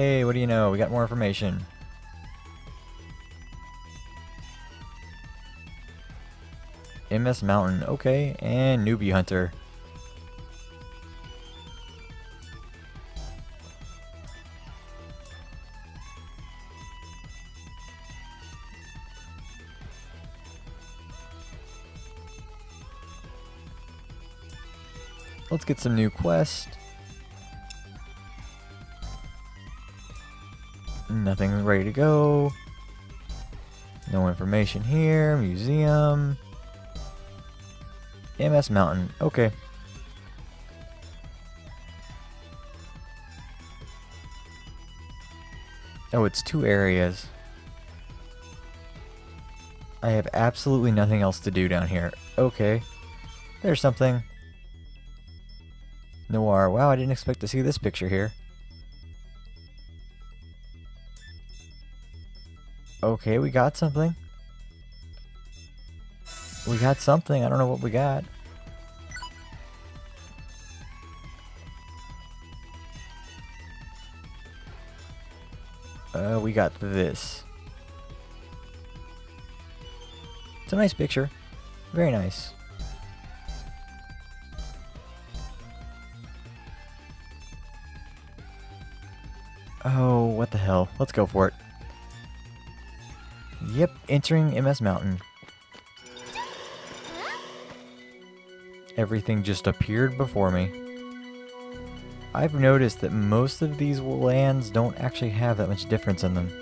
Hey, what do you know? We got more information. MS Mountain, okay, and Newbie Hunter. Let's get some new quests. Nothing ready to go. No information here. Museum. MS Mountain. Okay. Oh, it's 2 areas. I have absolutely nothing else to do down here. Okay. There's something. Noir. Wow, I didn't expect to see this picture here. Okay, we got something. We got something. I don't know what we got. We got this. It's a nice picture. Very nice. Oh, what the hell. Let's go for it. Yep, entering MS Mountain. Everything just appeared before me. I've noticed that most of these lands don't actually have that much difference in them.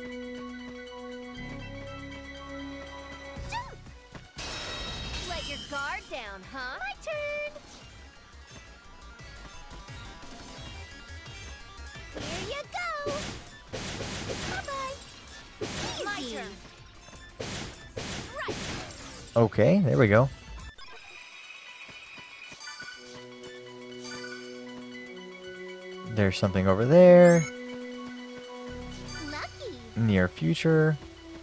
Let your guard down, huh? My turn! Here you go! Bye-bye! My turn! Right! Okay, there we go. There's something over there. Lucky! Near future.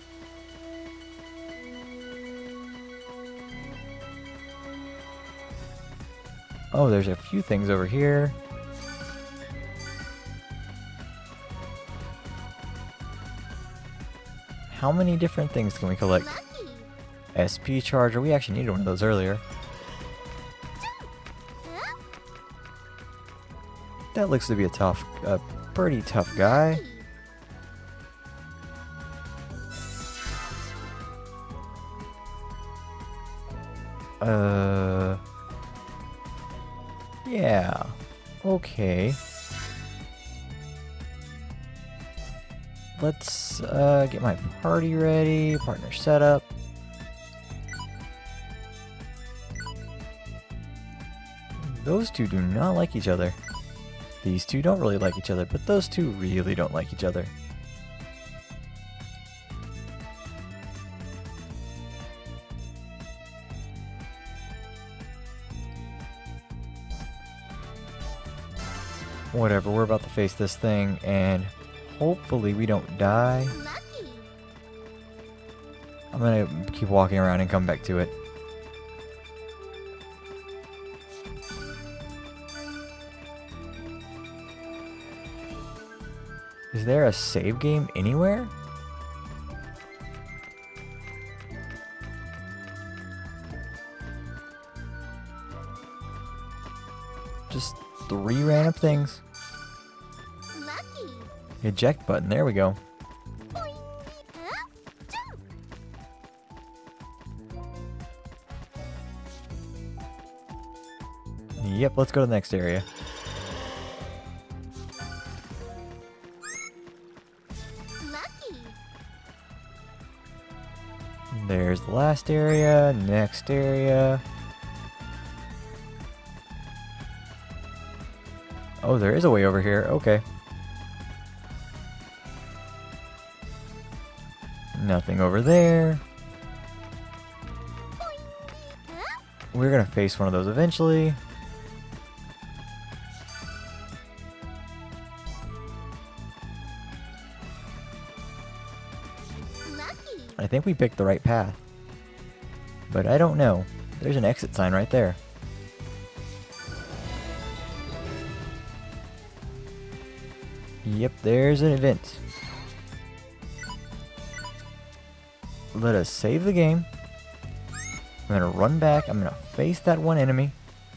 Oh, there's a few things over here. How many different things can we collect? Lucky! SP charger. We actually needed one of those earlier. Huh? That looks to be a pretty tough guy. Yeah. Okay. Let's get my party ready. Partner setup. Those two do not like each other. These two don't really like each other, but those two really don't like each other. Whatever, we're about to face this thing, and hopefully we don't die. Lucky! I'm gonna keep walking around and come back to it. Is there a save game anywhere? Just 3 random things. Lucky! Eject button, there we go. Boing! Huh? Jump! Yep, let's go to the next area. Lucky! There's the last area, next area. Oh, there is a way over here. Okay. Nothing over there. Huh? We're gonna face one of those eventually. Lucky! I think we picked the right path. But I don't know. There's an exit sign right there. Yep, there's an event. Let us save the game. I'm gonna run back. I'm gonna face that one enemy.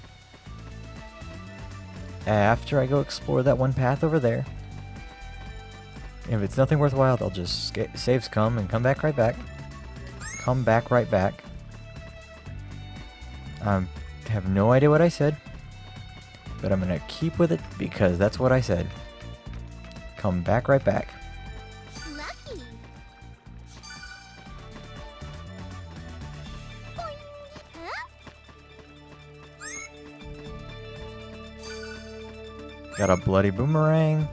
After I go explore that one path over there. If it's nothing worthwhile, I'll just saves come and come back right back. Come back right back. I have no idea what I said, but I'm gonna keep with it because that's what I said. Come back right back. Lucky. Got a bloody boomerang.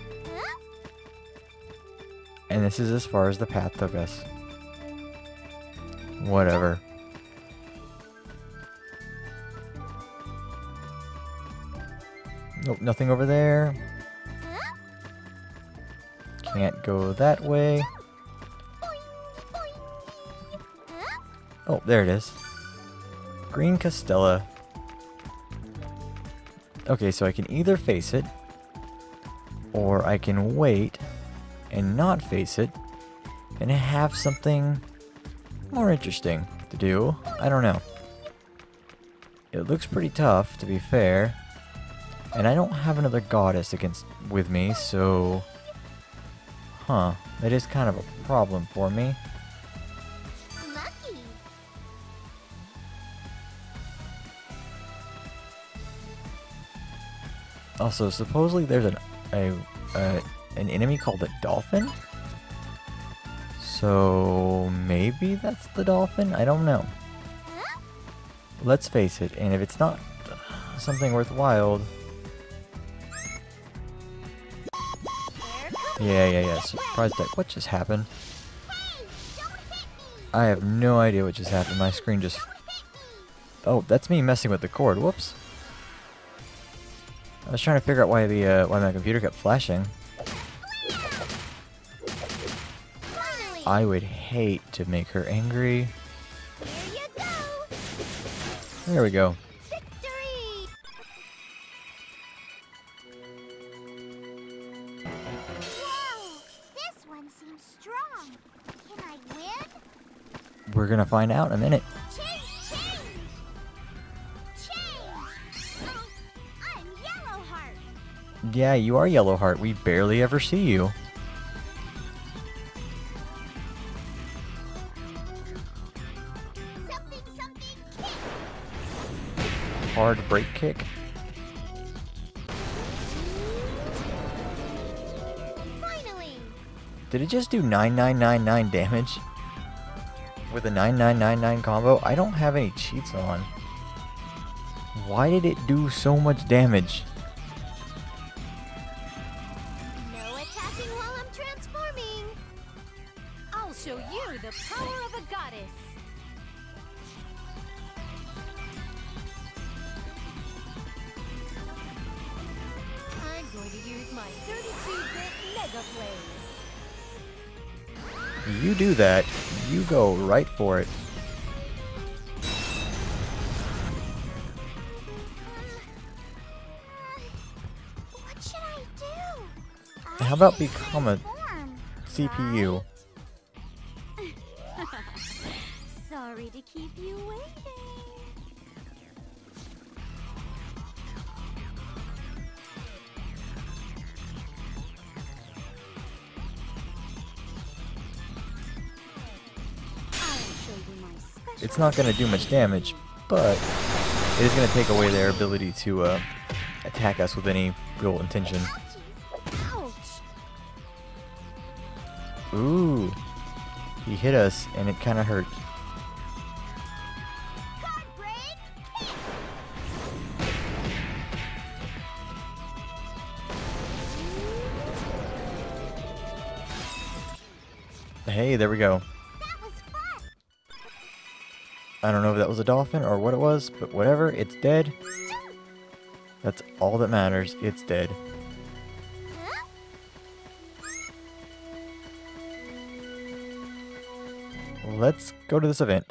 And this is as far as the path took us. Whatever. Nope, nothing over there. Can't go that way. Oh, there it is. Green Castella. Okay, so I can either face it, or I can wait and not face it, and have something more interesting to do. I don't know. It looks pretty tough, to be fair. And I don't have another goddess with me, so... Huh. That is kind of a problem for me. Lucky. Also, supposedly there's an enemy called a dolphin? So maybe that's the dolphin? I don't know. Let's face it, and if it's not something worthwhile... Yeah. Surprise deck. What just happened? I have no idea what just happened. My screen just... Oh, that's me messing with the cord. Whoops. I was trying to figure out why my computer kept flashing. I would hate to make her angry. Here you go. There we go. Victory. Whoa, this one seems strong. Can I win? We're gonna find out in a minute. Change. Oh, I'm Yellowheart. Yeah, you are Yellowheart. We barely ever see you. Something kick. Hard break kick. Finally. Did it just do 9999 damage? With a 9999 combo? I don't have any cheats on. Why did it do so much damage? No attacking while I'm transforming. I'll show you the power of a goddess. I'm going to use my 32-bit Mega Blade. You do that, you go right for it. What should I do? How about become a Transform, CPU? right? Sorry to keep you waiting. I'll show you my special. It's not going to do much damage, but it is going to take away their ability to attack us with any real intention. Ouch! Ooh, he hit us and it kind of hurt. Guard break! Hey, there we go. That was fun! I don't know if that was a dolphin or what it was, but whatever, it's dead. That's all that matters, it's dead. Huh? Let's go to this event.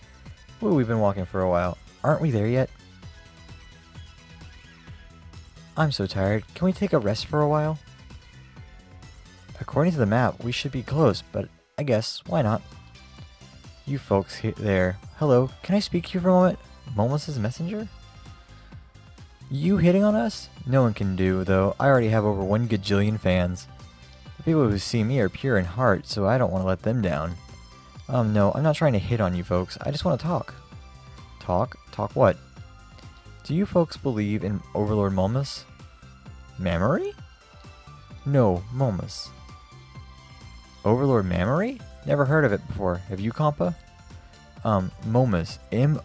Ooh, we've been walking for a while. Aren't we there yet? I'm so tired. Can we take a rest for a while? According to the map, we should be close, but I guess, why not? You folks there. Hello, can I speak to you for a moment? Momus' messenger? You hitting on us? No one can do, though. I already have over 1 gajillion fans. The people who see me are pure in heart, so I don't want to let them down. No, I'm not trying to hit on you folks. I just want to talk. Talk? Talk what? Do you folks believe in Overlord Momus? Mammary? No, Momus. Overlord Mammary? Never heard of it before. Have you, Compa? Momus.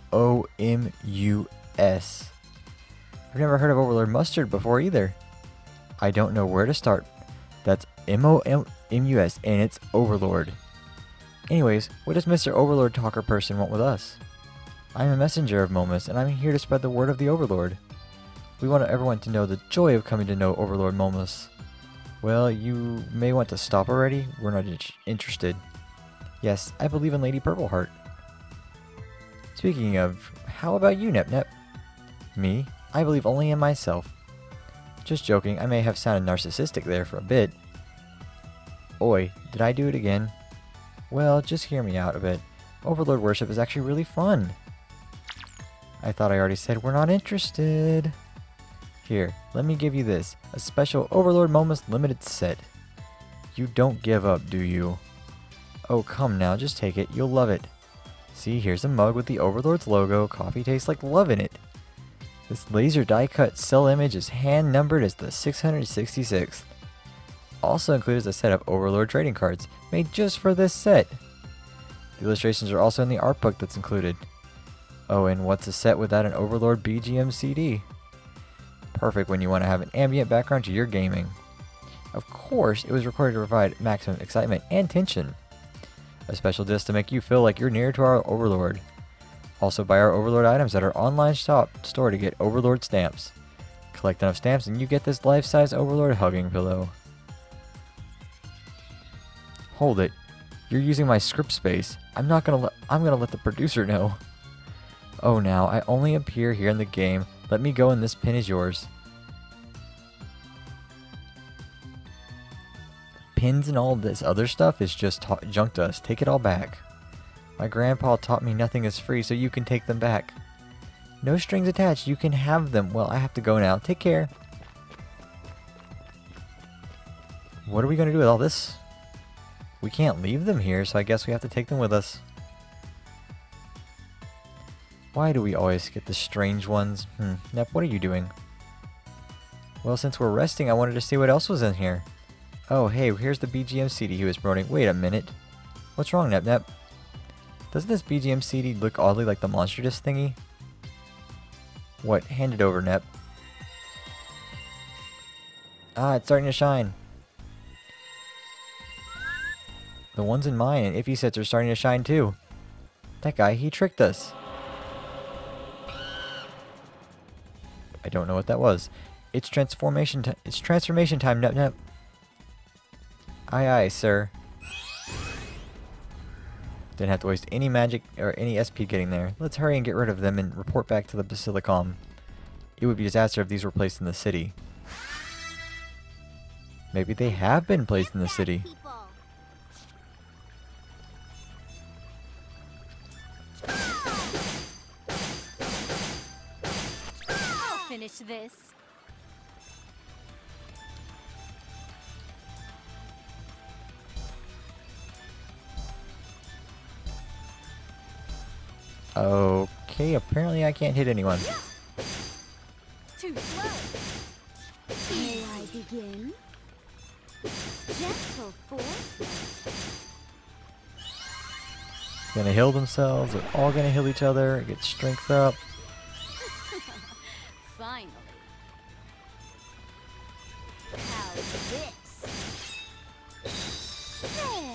M-O-M-U-S. I've never heard of Overlord Mustard before either. I don't know where to start. That's M-O-M-U-S, and it's Overlord. Anyways, what does Mr. Overlord Talker person want with us? I'm a messenger of Momus, and I'm here to spread the word of the Overlord. We want everyone to know the joy of coming to know Overlord Momus. Well, you may want to stop already. We're not interested. Yes, I believe in Lady Purpleheart. Speaking of, how about you, Nep? Me? I believe only in myself. Just joking, I may have sounded narcissistic there for a bit. Oi, did I do it again? Well, just hear me out a bit. Overlord worship is actually really fun. I thought I already said we're not interested. Here, let me give you this. A special Overlord Momus limited set. You don't give up, do you? Oh, come now, just take it. You'll love it. See, here's a mug with the Overlord's logo. Coffee tastes like love in it. This laser die-cut cell image is hand-numbered as the 666th. Also included is a set of Overlord trading cards, made just for this set. The illustrations are also in the art book that's included. Oh, and what's a set without an Overlord BGM CD? Perfect when you want to have an ambient background to your gaming. Of course, it was recorded to provide maximum excitement and tension. A special disc to make you feel like you're near to our Overlord. Also buy our Overlord items at our online store to get Overlord stamps. Collect enough stamps and you get this life-size Overlord hugging pillow. Hold it. You're using my script space. I'm gonna let the producer know. Oh, now I only appear here in the game. Let me go and this pin is yours. Pins and all this other stuff is just junk dust. Take it all back. My grandpa taught me nothing is free, so you can take them back. No strings attached. You can have them. Well, I have to go now. Take care. What are we going to do with all this? We can't leave them here, so I guess we have to take them with us. Why do we always get the strange ones? Nep, what are you doing? Well, since we're resting, I wanted to see what else was in here. Oh, hey, here's the BGM CD he was promoting. Wait a minute. What's wrong, Nep? Doesn't this BGM CD look oddly like the Monster Disc thingy? What? Hand it over, Nep. Ah, it's starting to shine. The ones in mine and Iffy sets are starting to shine too. That guy, he tricked us. I don't know what that was. It's transformation time, Nep. Aye, aye, sir. Didn't have to waste any magic or any SP getting there. Let's hurry and get rid of them and report back to the Basilicom. It would be a disaster if these were placed in the city. Maybe they have been placed in the city. I'll finish this. Okay, apparently I can't hit anyone. Too slow. May I begin? Gentle force. Gonna heal themselves. They're all gonna heal each other. Get strength up. Finally. How's this? There.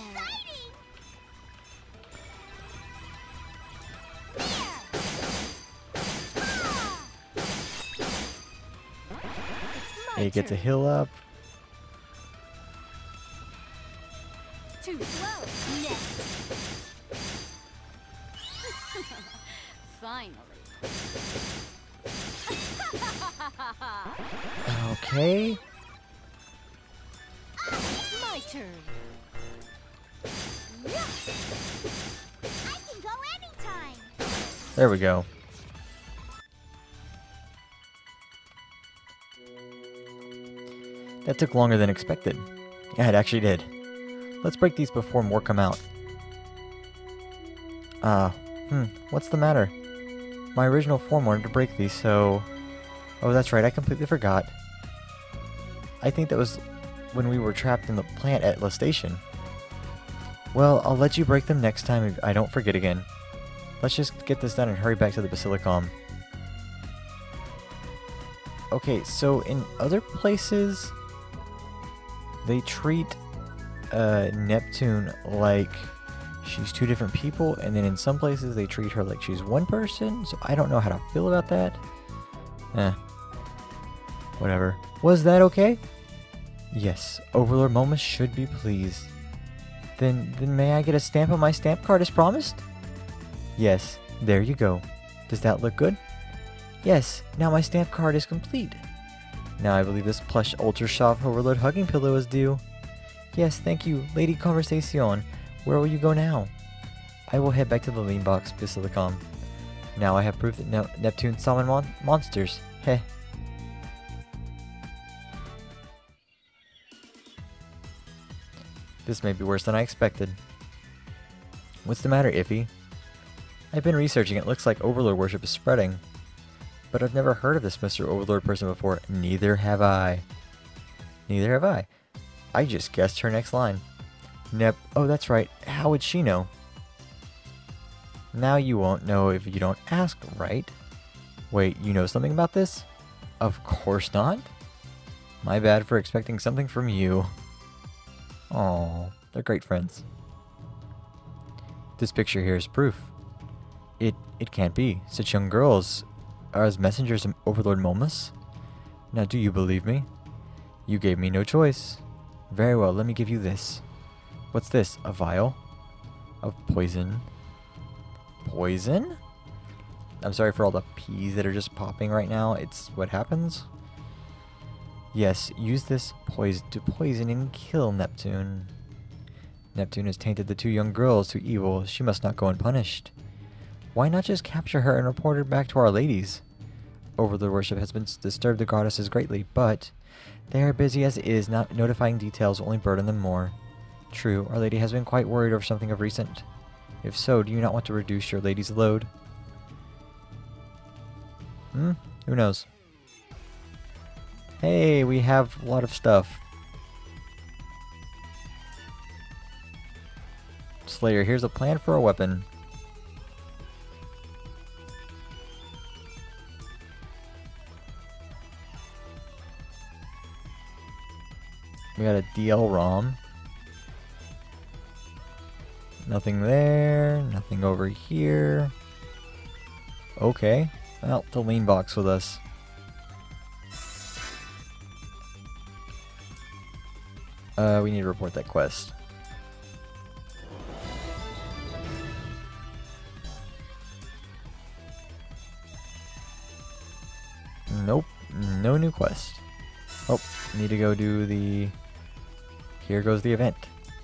He gets a heal up. Too slow. Next. Finally. Okay. My turn. I can go anytime. There we go. That took longer than expected. Yeah, it actually did. Let's break these before more come out. What's the matter? My original form wanted to break these, so... Oh, that's right, I completely forgot. I think that was when we were trapped in the plant at La Station. Well, I'll let you break them next time if I don't forget again. Let's just get this done and hurry back to the Basilicom. Okay, so in other places, they treat Neptune like she's two different people, and then in some places they treat her like she's one person, so I don't know how to feel about that. Whatever. Was that okay? Yes, Overlord Momus should be pleased. Then may I get a stamp on my stamp card as promised? Yes, there you go. Does that look good? Yes, now my stamp card is complete. Now I believe this plush ultra soft Overlord hugging pillow is due. Yes, thank you, Lady Conversation. Where will you go now? I will head back to the Lean Box Basilicom. Now I have proof that Neptune summoned monsters. Heh. This may be worse than I expected. What's the matter, Iffy? I've been researching. It looks like Overlord worship is spreading. But I've never heard of this Mr. Overlord person before. Neither have I. Neither have I. I just guessed her next line. Oh, that's right. How would she know? Now you won't know if you don't ask, right? Wait, you know something about this? Of course not. My bad for expecting something from you. Aww, they're great friends. This picture here is proof. It can't be. Such young girls are as messengers of Overlord Momus? Now do you believe me? You gave me no choice. Very well, let me give you this. What's this? A vial? Of poison. Poison? I'm sorry for all the P's that are just popping right now. It's what happens. Yes, use this to poison and kill Neptune. Neptune has tainted the two young girls to evil. She must not go unpunished. Why not just capture her and report her back to our ladies? Overlord worship has been disturbed the goddesses greatly, but they are busy as is. Not notifying details will only burden them more. True, Our Lady has been quite worried over something of recent. If so, do you not want to reduce your lady's load? Who knows? Hey, we have a lot of stuff. Slayer, here's a plan for a weapon. We got a DL ROM. Nothing there. Nothing over here. Okay. Well, the lean box with us. We need to report that quest. Nope. No new quest. Oh, need to go do the... Here goes the event.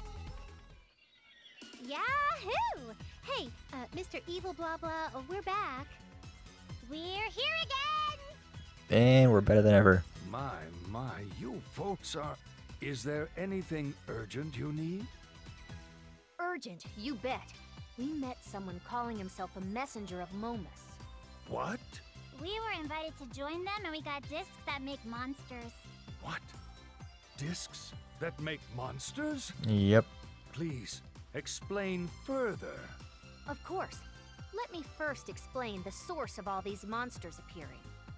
Yahoo! Hey, Mr. Evil Blah Blah, we're back. We're here again! And we're better than ever. My, you folks are... Is there anything urgent you need? Urgent, you bet. We met someone calling himself a messenger of Momus. What? We were invited to join them and we got discs that make monsters. What? Discs that make monsters? Yep. Please, explain further. Of course. Let me first explain the source of all these monsters appearing.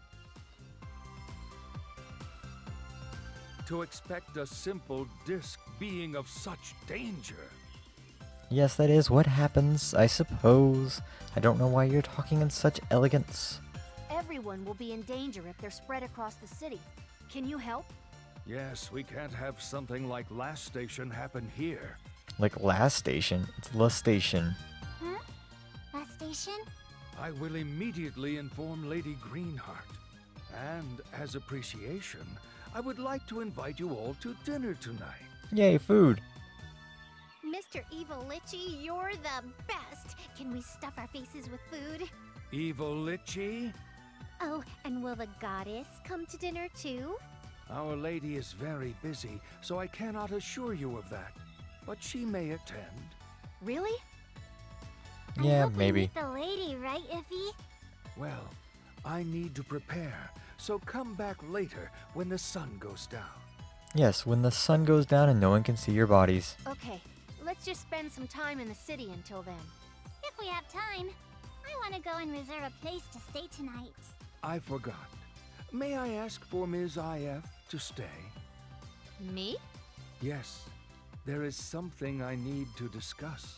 To expect a simple disc being of such danger. Yes, that is what happens, I suppose. I don't know why you're talking in such elegance. Everyone will be in danger if they're spread across the city. Can you help? Yes, we can't have something like Last Station happen here. Like last station? It's La Station. Huh? Last station? I will immediately inform Lady Greenheart. And as appreciation, I would like to invite you all to dinner tonight. Yay, food. Mr. Evil Litchi, you're the best. Can we stuff our faces with food? Evil Litchi? Oh, and will the goddess come to dinner too? Our lady is very busy, so I cannot assure you of that. But she may attend. Really? Yeah, I hope we maybe. meet the lady, right, Iffy? Well, I need to prepare, so come back later when the sun goes down. Yes, when the sun goes down and no one can see your bodies. Okay, let's just spend some time in the city until then. If we have time. I want to go and reserve a place to stay tonight. I forgot. May I ask for Ms. IF to stay? Me? Yes. There is something I need to discuss.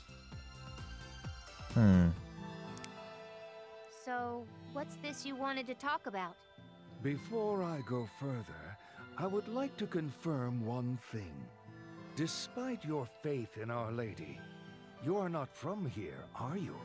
So, what's this you wanted to talk about? Before I go further, I would like to confirm one thing. Despite your faith in Our Lady, you are not from here, are you?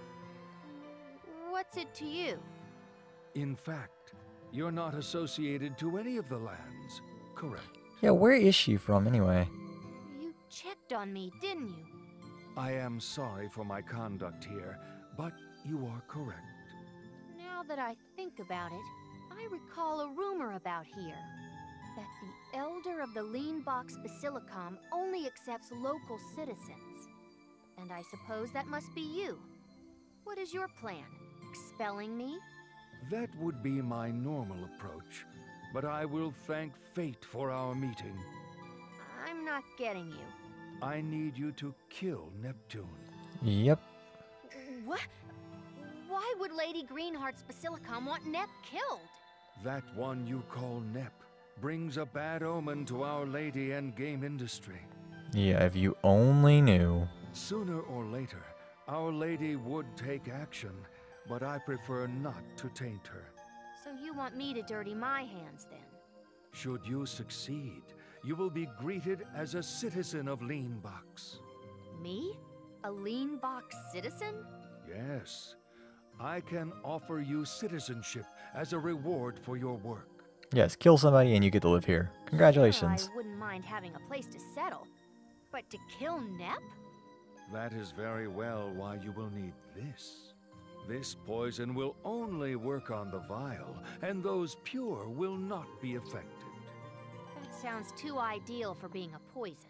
What's it to you? In fact, you're not associated to any of the lands, correct? Yeah, where is she from anyway? You checked on me, didn't you? I am sorry for my conduct here, but you are correct. Now that I think about it, I recall a rumor about here. That the Elder of the Lean Box Basilicom only accepts local citizens. And I suppose that must be you. What is your plan? Expelling me? That would be my normal approach, but I will thank fate for our meeting. I'm not getting you. I need you to kill Neptune. Yep. What? Why would Lady Greenheart's Basilicom want Nep killed? That one you call Nep brings a bad omen to Our Lady and game industry. Yeah, if you only knew. Sooner or later, Our Lady would take action, but I prefer not to taint her. So you want me to dirty my hands then? Should you succeed, you will be greeted as a citizen of Lean Box. Me? A Lean Box citizen? Yes. I can offer you citizenship as a reward for your work. Yes, kill somebody and you get to live here. Congratulations. Sure, I wouldn't mind having a place to settle. But to kill Nep? That is very well why you will need this. This poison will only work on the vile, and those pure will not be affected. That sounds too ideal for being a poison.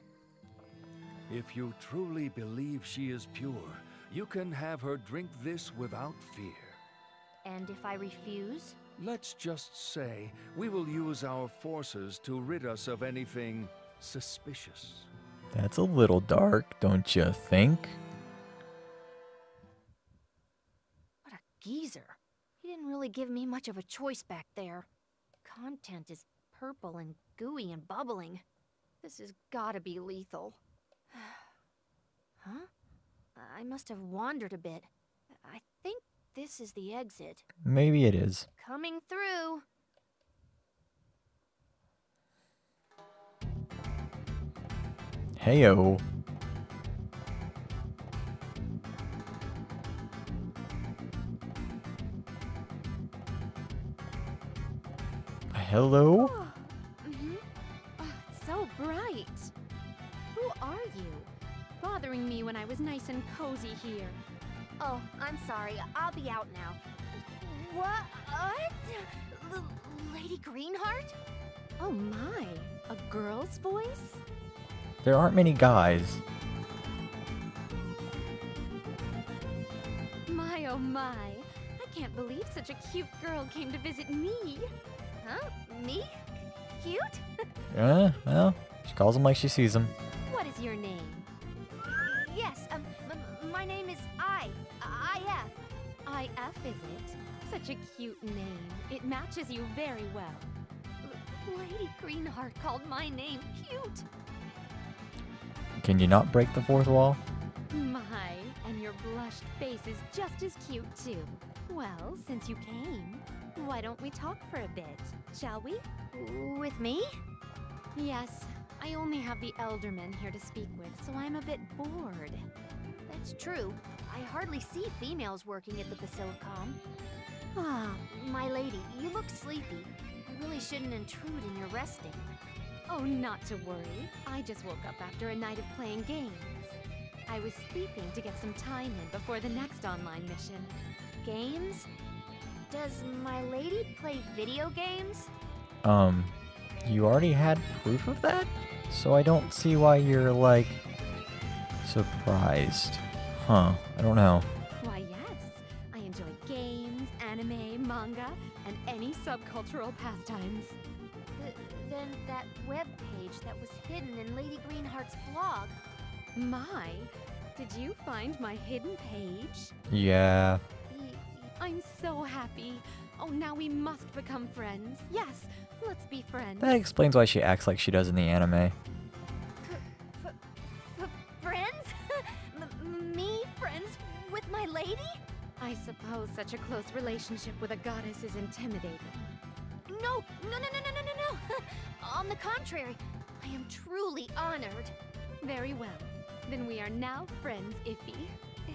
If you truly believe she is pure, you can have her drink this without fear. And if I refuse? Let's just say we will use our forces to rid us of anything suspicious. That's a little dark, don't you think? What a geezer. He didn't really give me much of a choice back there. Content is purple and gooey and bubbling. This has gotta be lethal. Huh? I must have wandered a bit. I think this is the exit. Maybe it is. Coming through. Heyo. Hello? It's so bright. Who are you? Bothering me when I was nice and cozy here. Oh, I'm sorry. I'll be out now. What? Lady Greenheart? Oh my, a girl's voice? There aren't many guys. My oh my, I can't believe such a cute girl came to visit me. Huh? Me? Cute? Well, she calls him like she sees him. What is your name? Yes, my name is IF. IF, is it? Such a cute name. It matches you very well. Lady Greenheart called my name cute. Can you not break the fourth wall? My, and your blushed face is just as cute too. Well, since you came, why don't we talk for a bit, shall we? With me? Yes, I only have the Elderman here to speak with, so I'm a bit bored. That's true. I hardly see females working at the Basilicom. Ah, My lady, you look sleepy. really shouldn't intrude in your resting. Oh, not to worry. I just woke up after a night of playing games. I was sleeping to get some time in before the next online mission. Games? Does my lady play video games? You already had proof of that? So I don't see why you're, like, surprised. Huh, I don't know. Why, yes. I enjoy games, anime, manga, and any subcultural pastimes. Then that web page that was hidden in Lady Greenheart's blog. My, did you find my hidden page? Yeah. I'm so happy. Oh, now we must become friends. Yes, let's be friends. That explains why she acts like she does in the anime. Friends? Me friends with my lady? I suppose such a close relationship with a goddess is intimidating. No. On the contrary, I am truly honored. Very well. Then we are now friends, Iffy.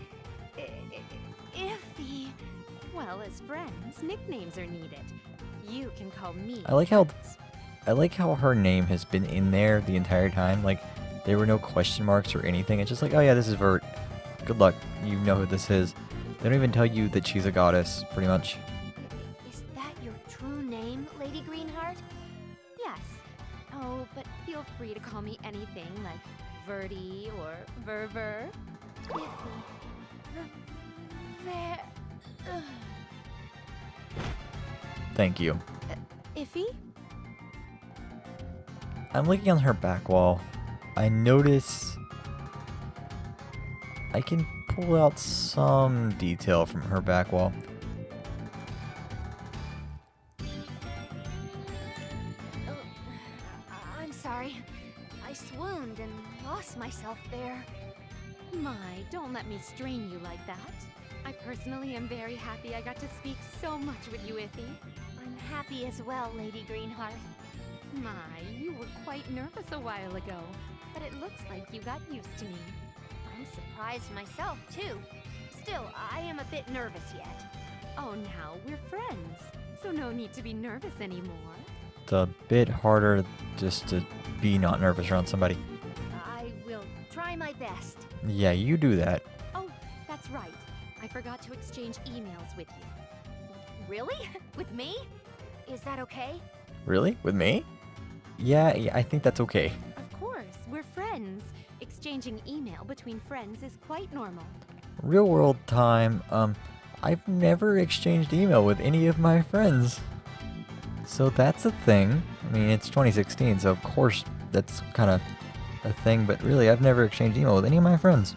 Iffy. Well, as friends, nicknames are needed. You can call me. I like how Friends. her name has been in there the entire time. Like, there were no question marks or anything. It's just like, oh yeah, this is Vert. Good luck. You know who this is. They don't even tell you that she's a goddess, pretty much. Is that your true name, Lady Greenheart? Yes. Oh, but feel free to call me anything like Verty or Verver. Iffy. There. Thank you. Iffy? I'm looking on her back wall. I notice I can pull out some detail from her back wall. I'm sorry. I swooned and lost myself there. My, don't let me strain you like that. I personally am very happy I got to speak so much with you, Iffy. I'm happy as well, Lady Greenheart. My, you were quite nervous a while ago, but it looks like you got used to me. I'm surprised myself, too. Still, I am a bit nervous yet. Oh, now we're friends, so no need to be nervous anymore. It's a bit harder just to be not nervous around somebody. I will try my best. Yeah, you do that. Oh, that's right. I forgot to exchange emails with you. Really? With me? Is that okay? Really? With me? Yeah, I think that's okay. Of course, we're friends. Exchanging email between friends is quite normal. Real world time, I've never exchanged email with any of my friends. So that's a thing. I mean, it's 2016, so of course that's kind of a thing, but really, I've never exchanged email with any of my friends.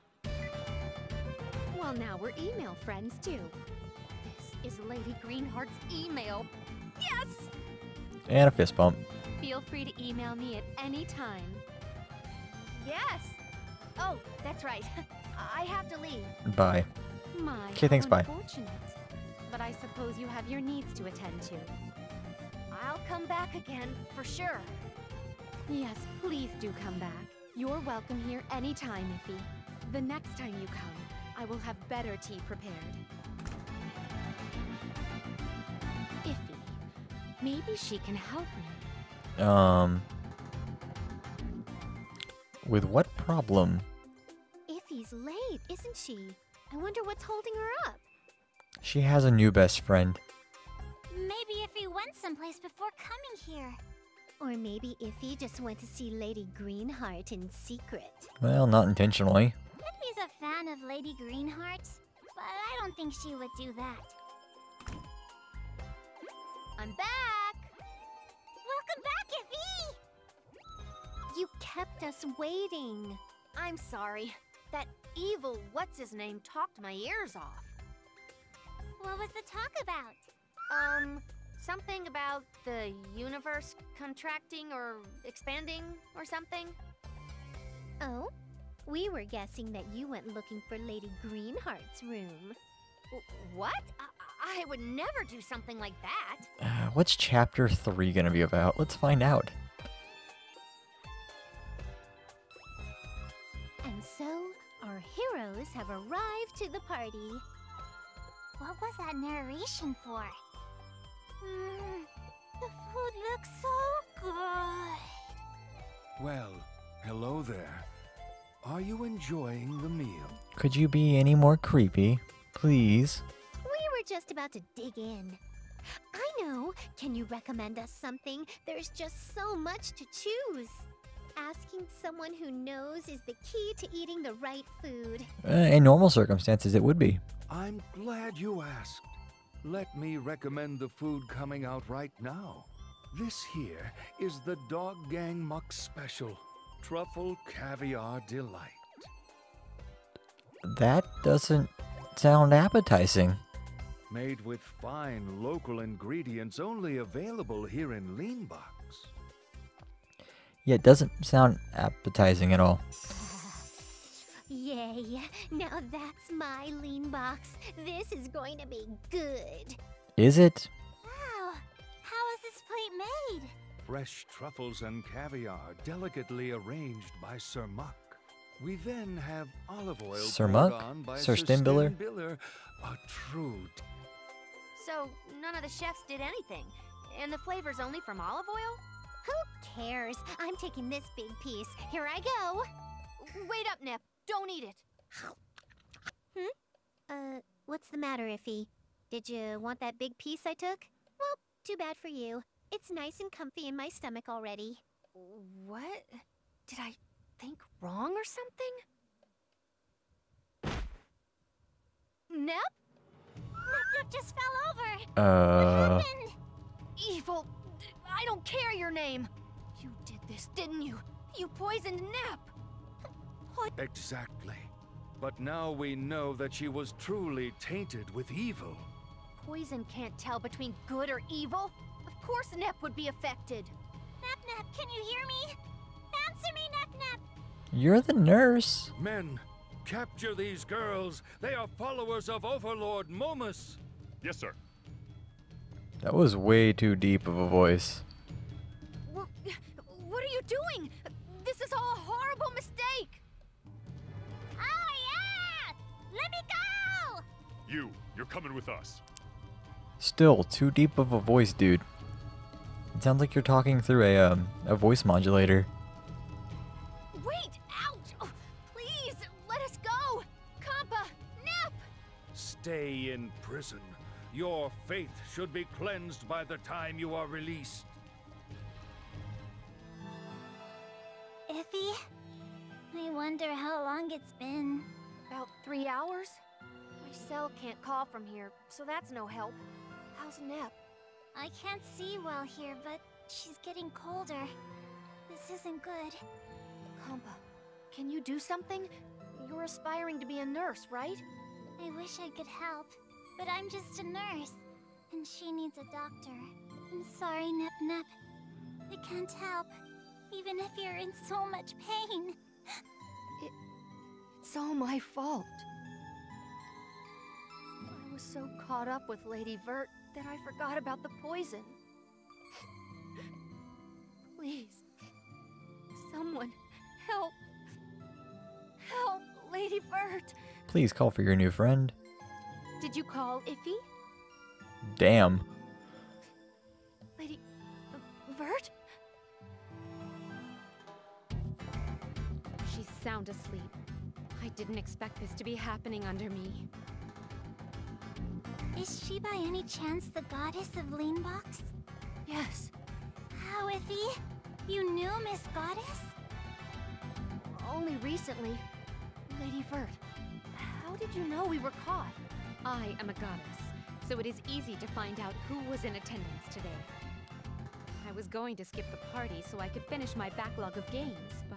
Well, now we're email friends, too. This is Lady Greenheart's email. Yes! And a fist bump. Feel free to email me at any time. Yes! Oh, that's right. I have to leave. Bye. My, Okay, thanks, how bye. unfortunate. But I suppose you have your needs to attend to. I'll come back again, for sure. Yes, please do come back. You're welcome here anytime, Iffy. The next time you come, I will have better tea prepared. Iffy, maybe she can help me. With what problem? Iffy's late, isn't she? I wonder what's holding her up. She has a new best friend. Maybe Iffy went someplace before coming here. Or maybe Iffy just went to see Lady Greenheart in secret. Well, not intentionally. Iffy's a fan of Lady Greenheart's, but I don't think she would do that. I'm back! Welcome back, Iffy! You kept us waiting. I'm sorry. That evil what's-his-name talked my ears off. What was the talk about? Something about the universe contracting or expanding or something? Oh? We were guessing that you went looking for Lady Greenheart's room. What? I would never do something like that. What's chapter 3 gonna be about? Let's find out. And so, our heroes have arrived to the party. What was that narration for? The food looks so good. Well, hello there. Are you enjoying the meal? Could you be any more creepy? Please. We were just about to dig in. I know. Can you recommend us something? There's just so much to choose. Asking someone who knows is the key to eating the right food. In normal circumstances, it would be. I'm glad you asked. Let me recommend the food coming out right now. This here is the Dog Gang Muck Special. Truffle Caviar Delight. That doesn't sound appetizing. Made with fine local ingredients only available here in Leanbox. Yeah, it doesn't sound appetizing at all. Yay. Now that's my lean box. This is going to be good. Is it? Wow. How is this plate made? Fresh truffles and caviar delicately arranged by Sir Muck. We then have olive oil Sir poured Muck? on by Sir Sir Stinbiller? Stinbiller, a true So, none of the chefs did anything. And the flavor's only from olive oil? Who cares? I'm taking this big piece. Here I go. Wait up, Nep. Don't eat it. What's the matter, Iffy? Did you want that big piece I took? Well, too bad for you. It's nice and comfy in my stomach already. What? Did I think wrong or something? Nep? Nep just fell over. What happened? Evil. I don't care your name. You did this, didn't you? You poisoned Nep. Exactly. But now we know that she was truly tainted with evil. Poison can't tell between good or evil. Of course Nep would be affected. Nep, can you hear me? Answer me, Nep. You're the nurse. Men, capture these girls. They are followers of Overlord Momus. Yes, sir. That was way too deep of a voice. What are you doing? This is all a horrible mistake. Oh, yeah! Let me go! You're coming with us. Still, too deep of a voice, dude. It sounds like you're talking through a voice modulator. Wait! Ouch! Oh, please, let us go! Kampa! Nep! Stay in prison. Your faith should be cleansed by the time you are released. Iffy, I wonder how long it's been. About 3 hours? My cell can't call from here, so that's no help. How's Nep? I can't see well here, but she's getting colder. This isn't good. Kampa, can you do something? You're aspiring to be a nurse, right? I wish I could help, but I'm just a nurse, and she needs a doctor. I'm sorry, Nep. I can't help, even if you're in so much pain. It's all my fault. I was so caught up with Lady Vert that I forgot about the poison. Please, someone, help. Help, Lady Vert. Please call for your new friend. Did you call Iffy? Damn. Lady Vert? She's sound asleep. I didn't expect this to be happening under me. Is she by any chance the goddess of Leanbox? Yes. How, Iffy? You knew Miss Goddess? Only recently. Lady Vert, how did you know we were caught? I am a goddess, so it is easy to find out who was in attendance today. I was going to skip the party so I could finish my backlog of games, but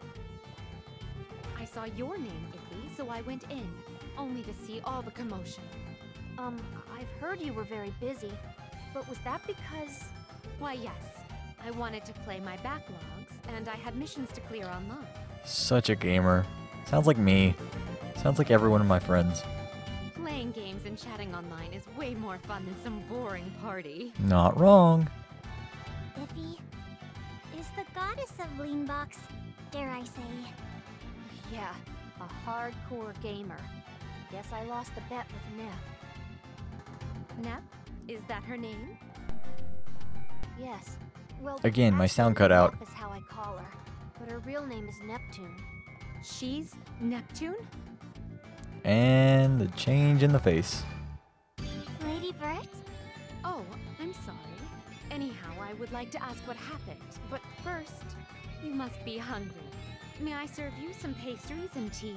I saw your name, Iffy, so I went in, only to see all the commotion. I've heard you were very busy, but was that because... Why, yes. I wanted to play my backlogs, and I had missions to clear online. Such a gamer. Sounds like me. Sounds like every one of my friends. Playing games and chatting online is way more fun than some boring party. Not wrong. Iffy is the goddess of Leanbox, dare I say. Yeah, a hardcore gamer. Guess I lost the bet with Nep. Nep? Is that her name? Yes. Well, Again, my sound actually, cut out. Nep is how I call her, but her real name is Neptune. She's Neptune? And the change in the face. Lady Vert? Oh, I'm sorry. Anyhow, I would like to ask what happened. But first, you must be hungry. May I serve you some pastries and tea?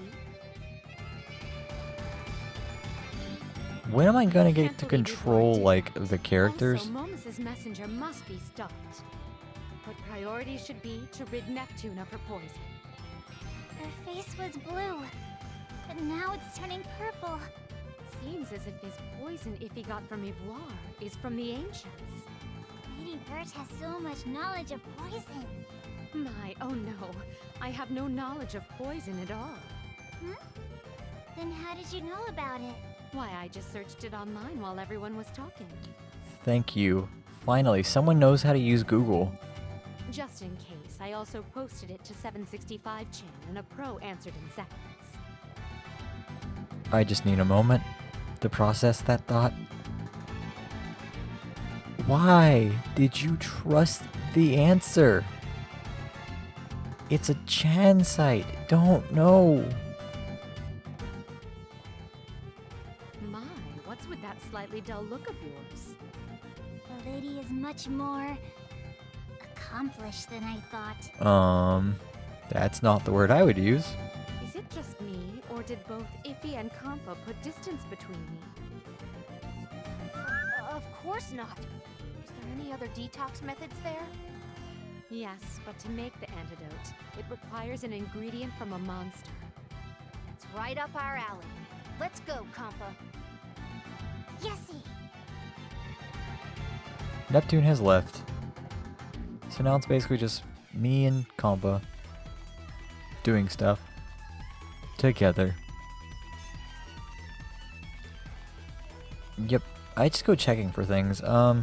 When am I gonna get Can't to believe you're control, going to like, that. the characters? Also, Momus's messenger must be stopped. But priority should be to rid Neptune of her poison. Her face was blue, but now it's turning purple. Seems as if this poison Iffy got from Ivoire is from the ancients. Lady Vert has so much knowledge of poison. My, oh no. I have no knowledge of poison at all. Then how did you know about it? Why, I just searched it online while everyone was talking. Thank you. Finally, someone knows how to use Google. Just in case, I also posted it to 765chan and a pro answered in seconds. I just need a moment to process that thought. Why did you trust the answer? It's a Chan site. Don't know. My, what's with that slightly dull look of yours? The lady is much more accomplished than I thought. That's not the word I would use. Is it just me, or did both Iffy and Compa put distance between me? Of course not. Is there any other detox methods there? Yes, but to make the antidote, it requires an ingredient from a monster. It's right up our alley. Let's go, Compa. Yesy! Neptune has left. So now it's basically just me and Compa doing stuff together. Yep, I just go checking for things.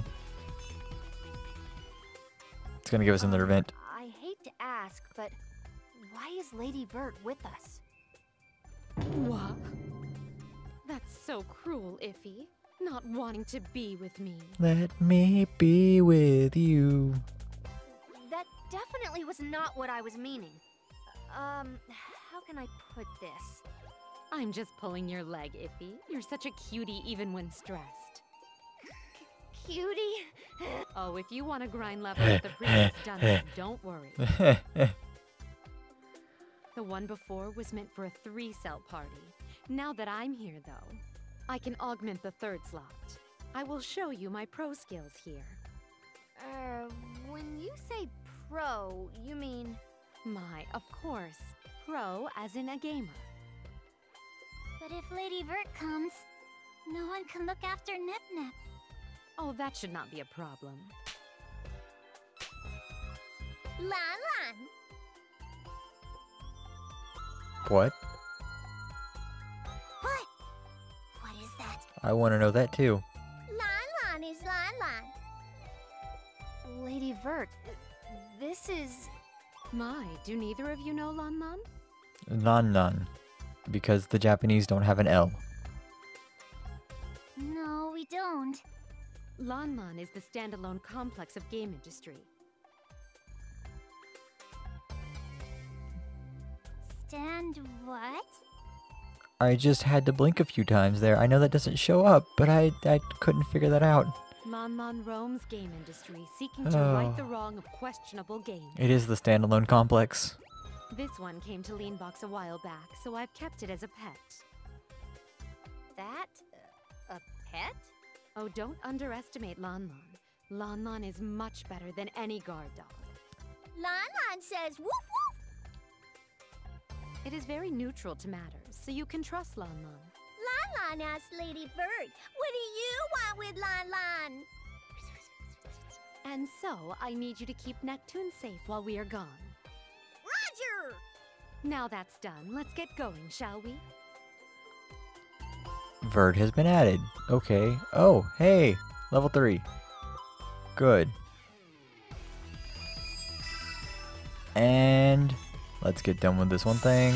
It's gonna give us another event. I hate to ask, but why is Lady Vert with us? What? That's so cruel, Iffy. Not wanting to be with me. Let me be with you. That definitely was not what I was meaning. How can I put this? I'm just pulling your leg, Iffy. You're such a cutie even when stressed. Cutie? Oh, if you want to grind level at the previous dungeon, don't worry. The one before was meant for a 3-cell party. Now that I'm here, though, I can augment the 3rd slot. I will show you my pro skills here. When you say pro, you mean... My, of course. Pro as in a gamer. But if Lady Vert comes, no one can look after Nep Nep. Oh, that should not be a problem. Lan Lan! What? What? What is that? I want to know that too. Lan Lan is Lan Lan. Lady Vert, this is... My, do neither of you know Lan Lan? None. Because the Japanese don't have an L. No, we don't. Lan Lan is the standalone complex of game industry. Stand what? I just had to blink a few times there. I know that doesn't show up, but I couldn't figure that out. Lan Lan roams game industry, seeking to right the wrong of questionable games. It is the standalone complex. This one came to Leanbox a while back, so I've kept it as a pet. that? A pet? Oh, don't underestimate Lan Lan. Lan Lan is much better than any guard dog. Lan Lan says woof woof. It is very neutral to matters, so you can trust Lan Lan. Lan Lan asked Lady Vert, what do you want with Lan Lan? And so, I need you to keep Neptune safe while we are gone. Roger! Now that's done, let's get going, shall we? Vert has been added. Okay. Oh, hey! Level 3. Good. And let's get done with this one thing.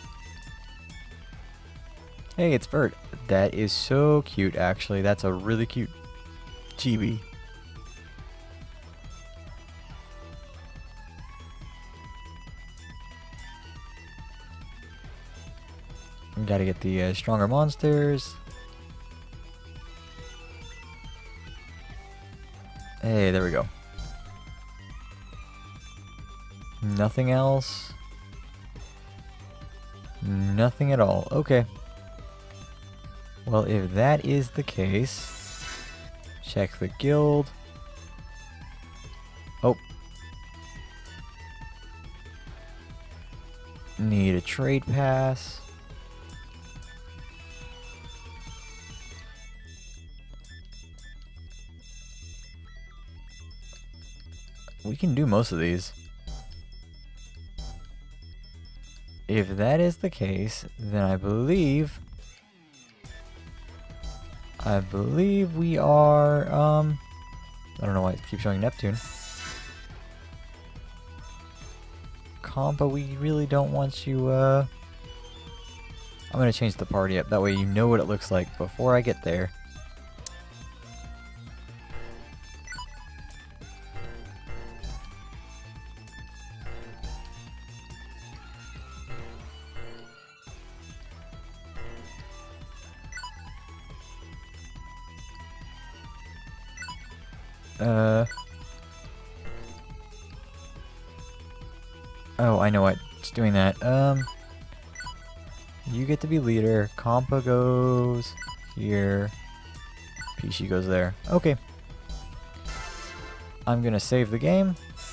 Hey, it's Vert. That is so cute, actually. That's a really cute chibi. Gotta get the stronger monsters. Hey, there we go. Nothing else. Nothing at all. Okay. Well, if that is the case, check the guild. Oh. Need a trade pass. We can do most of these. If that is the case, then I believe we are, I don't know why it keeps showing Neptune. Compa, we really don't want you, I'm gonna change the party up, that way you know what it looks like before I get there. Oh, I know what. It's doing that. You get to be leader. Compa goes here. Pishi goes there. Okay. I'm gonna save the game.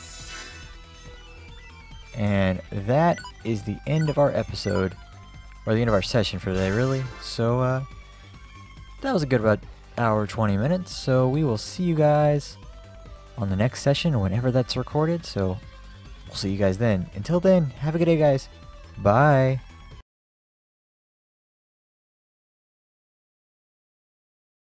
And that is the end of our episode. Or the end of our session for today, really. So, that was a good about hour 20 minutes. So we will see you guys on the next session whenever that's recorded. So we'll see you guys then. Until then, have a good day, guys. Bye.